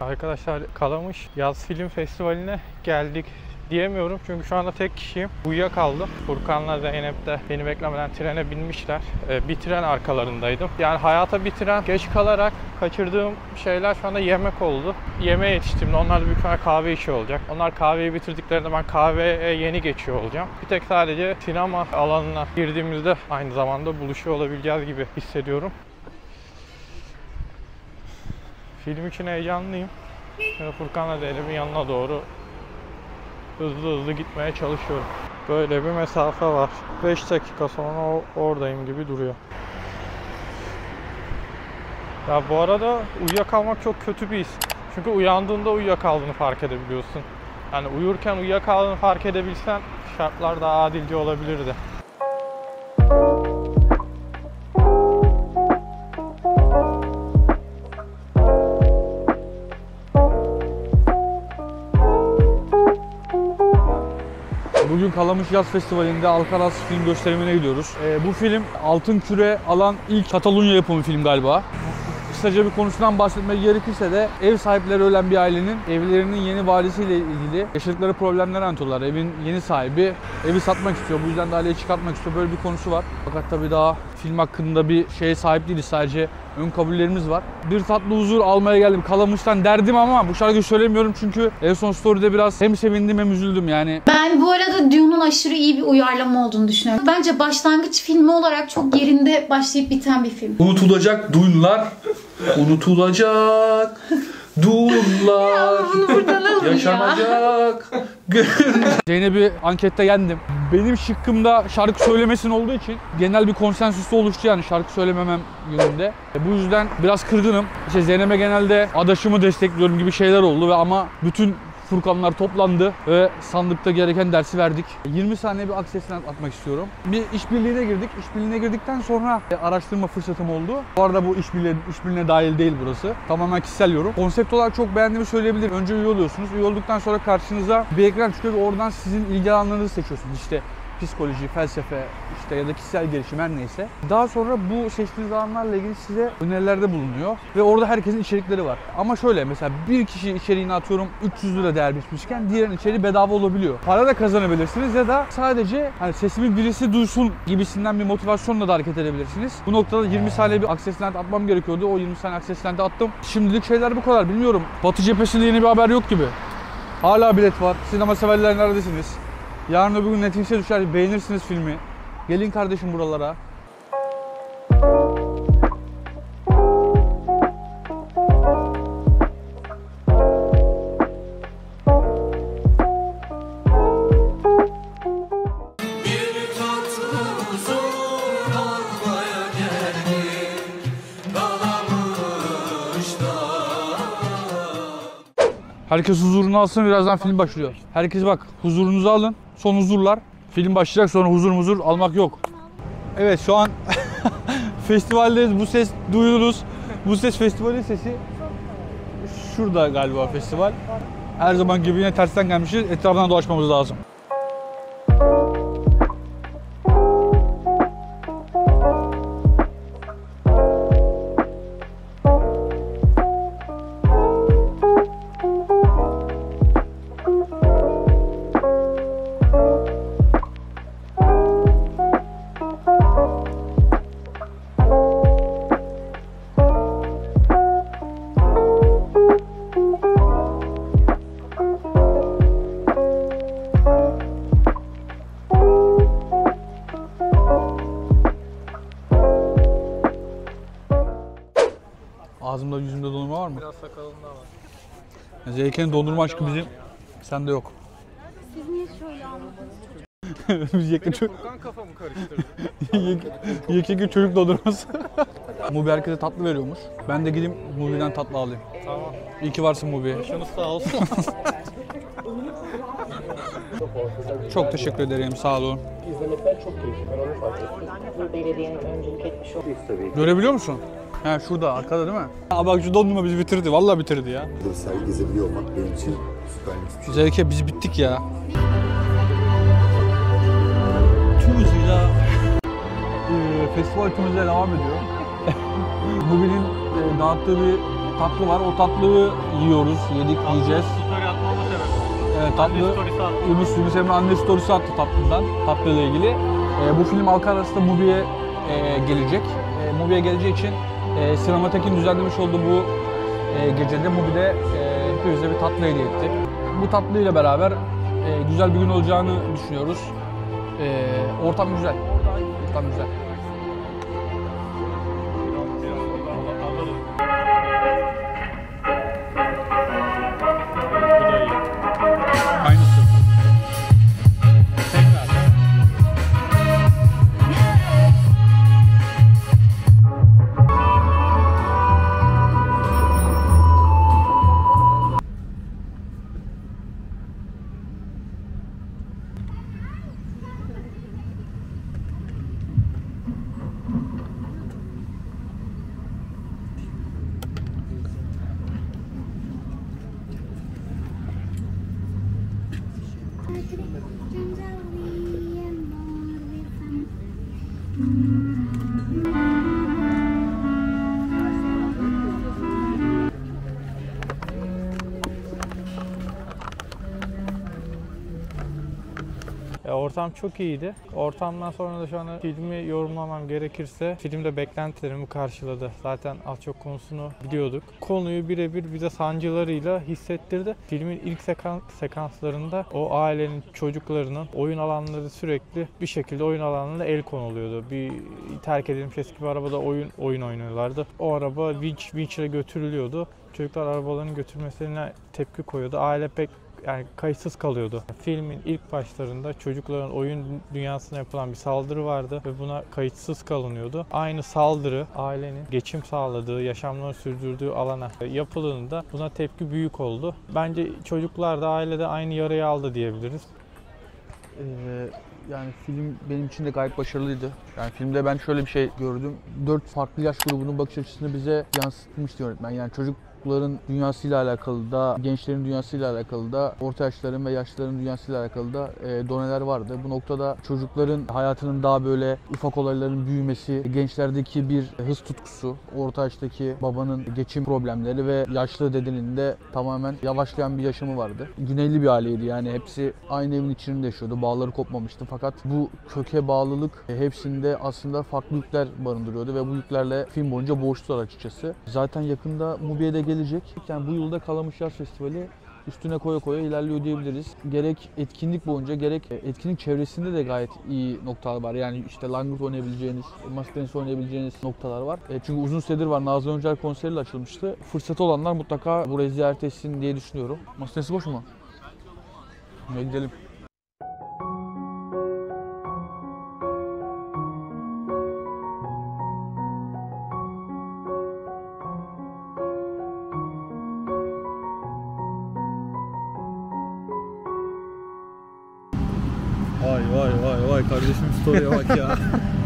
Arkadaşlar Kalamış Yaz Film Festivali'ne geldik diyemiyorum çünkü şu anda tek kişiyim. Uyuyakaldım. Furkan'la Zeynep de beni beklemeden trene binmişler. Bir tren arkalarındaydım. Yani hayata bir tren geç kalarak kaçırdığım şeyler şu anda yemek oldu. Yemeğe yetiştiğimde onlar da büyük ihtimalle kahve işi olacak. Onlar kahveyi bitirdiklerinde ben kahveye yeni geçiyor olacağım. Bir tek sadece sinema alanına girdiğimizde aynı zamanda buluşuyor olabileceğiz gibi hissediyorum. Film için heyecanlıyım. Furkan'la Zeynep'in yanına doğru hızlı gitmeye çalışıyorum. Böyle bir mesafe var. 5 dakika sonra oradayım gibi duruyor. Ya bu arada uyuyakalmak çok kötü bir his. Çünkü uyandığında uyuyakaldığını fark edebiliyorsun. Yani uyurken uyuyakaldığını fark edebilsen şartlar daha adilce olabilirdi. Bugün Kalamış Yaz Festivali'nde Alcaraz film gösterimine gidiyoruz. Bu film Altın Küre alan ilk Katalunya yapımı film galiba. Kısaca bir konusundan bahsetmek gerekirse de ev sahipleri ölen bir ailenin evlerinin yeni varisiyle ilgili yaşadıkları problemleri anlatıyorlar. Evin yeni sahibi evi satmak istiyor, bu yüzden de aileyi çıkartmak istiyor. Böyle bir konusu var. Fakat tabii daha film hakkında bir şeye sahip değiliz, sadece ön kabullerimiz var. Bir tatlı huzur almaya geldim. Kalamış'tan derdim ama bu şarkıyı söylemiyorum çünkü en son story'de biraz hem sevindim hem üzüldüm yani. Ben bu arada Dune'un aşırı iyi bir uyarlama olduğunu düşünüyorum. Bence başlangıç filmi olarak çok yerinde başlayıp biten bir film. Unutulacak Dune'lar, unutulacak Dune'lar, yaşanacak. Zeynep'i ankette yendim. Benim şıkkımda şarkı söylemesin olduğu için genel bir konsensüs oluştu yani şarkı söylememem yönünde. Bu yüzden biraz kırgınım. İşte Zeynep'e genelde adaşımı destekliyorum gibi şeyler oldu ve ama bütün Furkanlar toplandı ve sandıkta gereken dersi verdik. 20 saniye bir aksesine atmak istiyorum. Bir işbirliğine girdik. İşbirliğine girdikten sonra araştırma fırsatım oldu. Bu arada bu işbirliğine dahil değil burası. Tamamen kişisel yorum. Konsept olarak çok beğendiğimi söyleyebilirim. Önce üye oluyorsunuz. Üye olduktan sonra karşınıza bir ekran çıkıyor ve oradan sizin ilgi alanlarınızı seçiyorsunuz. İşte psikoloji, felsefe işte ya da kişisel gelişim her neyse. Daha sonra bu seçtiğiniz alanlarla ilgili size önerilerde bulunuyor ve orada herkesin içerikleri var. Ama şöyle mesela bir kişi içeriğini atıyorum 300 lira değer biçmişken diğerinin içeriği bedava olabiliyor. Para da kazanabilirsiniz ya da sadece hani sesimi birisi duysun gibisinden bir motivasyonla da hareket edebilirsiniz. Bu noktada 20 saniye bir access lent atmam gerekiyordu. O 20 saniye access lenti attım. Şimdilik şeyler bu kadar, bilmiyorum. Batı cephesinde yeni bir haber yok gibi. Hala bilet var. Sinema severler neredesiniz? Yarın öbür gün Netflix'e düşer, beğenirsiniz filmi. Gelin kardeşim buralara. Herkes huzurunu alsın, birazdan film başlıyor. Herkes bak, huzurunuzu alın. Son huzurlar. Film başlayacak, sonra huzur almak yok. Evet, şu an festivaldeyiz. Bu ses duyuyoruz. Bu ses festivalin sesi. Şurada galiba festival. Her zaman gibi yine tersten gelmişiz. Etrafından dolaşmamız lazım. Ağzımda yüzümde dondurma var mı? Biraz sakalında var. Zeyken'in dondurma aşkı bizim, sende yok. Siz niye şöyle anladınız? Biz Yeke Furkan kafamı karıştırdı. Yeke çocuk dondurması. Mubi herkese tatlı veriyormuş. Ben de gideyim Mubi'den tatlı alayım. Tamam. İyi ki varsın Mubi. Başınız sağ olsun. Çok teşekkür ederim, sağ olun. İzlemekten çok keyifli. Ben onu fark ettim. Belediyenin öncülük etmiş olduğu. Tabii. Görebiliyor musun? He şurada, arkada değil mi? Ha bak şu dondurma bizi bitirdi, vallahi bitirdi ya. Sergi gezebiliyor olmak benim için süper bir şey. Zevke biz bittik ya. Tüm hızıyla festival tüm hızıyla devam ediyor. Mubi'nin dağıttığı bir tatlı var. O tatlıyı yiyoruz, yiyeceğiz. Story atmamın sebebi. Evet, tatlı. Story'si attı. Yunus Emre anne storiesi attı tatlından, tatlıyla ilgili. Bu film halka arasında Mubi'ye gelecek. Mubi'ye geleceği için Sinematek'in düzenlemiş olduğu bu gecede Mubi'de hepimize bir tatlı hediye etti. Bu tatlıyla beraber güzel bir gün olacağını düşünüyoruz. Ortam güzel. Ortam güzel. Aynısı. Tekrar. Ortam çok iyiydi. Ortamdan sonra da şu an filmi yorumlamam gerekirse filmde beklentilerimi karşıladı. Zaten az çok konusunu biliyorduk. Konuyu birebir bize sancılarıyla hissettirdi. Filmin ilk sekanslarında o ailenin çocuklarının oyun alanları sürekli bir şekilde oyun alanlarına el konuluyordu. Bir terk edilmiş eski bir arabada oyun oynuyorlardı. O araba vinçle götürülüyordu. Çocuklar arabalarını götürmesine tepki koyuyordu. Aile pek kayıtsız kalıyordu. Filmin ilk başlarında çocukların oyun dünyasına yapılan bir saldırı vardı ve buna kayıtsız kalınıyordu. Aynı saldırı ailenin geçim sağladığı, yaşamlarını sürdürdüğü alana yapıldığında buna tepki büyük oldu. Bence çocuklar da ailede aynı yarayı aldı diyebiliriz. Yani film benim için de gayet başarılıydı. Yani filmde ben şöyle bir şey gördüm. 4 farklı yaş grubunun bakış açısını bize yansıtmıştı yönetmen. Yani çocukların dünyasıyla alakalı da, gençlerin dünyasıyla alakalı da, orta yaşların ve yaşlıların dünyasıyla alakalı da doneler vardı. Bu noktada çocukların hayatının daha böyle ufak olayların büyümesi, gençlerdeki bir hız tutkusu, orta yaştaki babanın geçim problemleri ve yaşlı dedenin de tamamen yavaşlayan bir yaşamı vardı. Güneyli bir aileydi, yani hepsi aynı evin içinde yaşıyordu, bağları kopmamıştı. Fakat bu köke bağlılık hepsinde aslında farklı yükler barındırıyordu ve bu yüklerle film boyunca boğuştular açıkçası. Zaten yakında Mubi'ye de gelecek. Yani bu yılda Kalamış Yaz Festivali üstüne koya koya ilerliyor diyebiliriz. Gerek etkinlik boyunca gerek etkinlik çevresinde de gayet iyi noktalar var. Yani işte langırt oynayabileceğiniz, masa tenisi oynayabileceğiniz noktalar var. Çünkü uzun süredir var. Nazlı Öncel konseriyle açılmıştı. Fırsatı olanlar mutlaka burayı ziyaret etsin diye düşünüyorum. Masa tenisi boş mu? Hadi gidelim. Vay kardeşim story'e bak ya.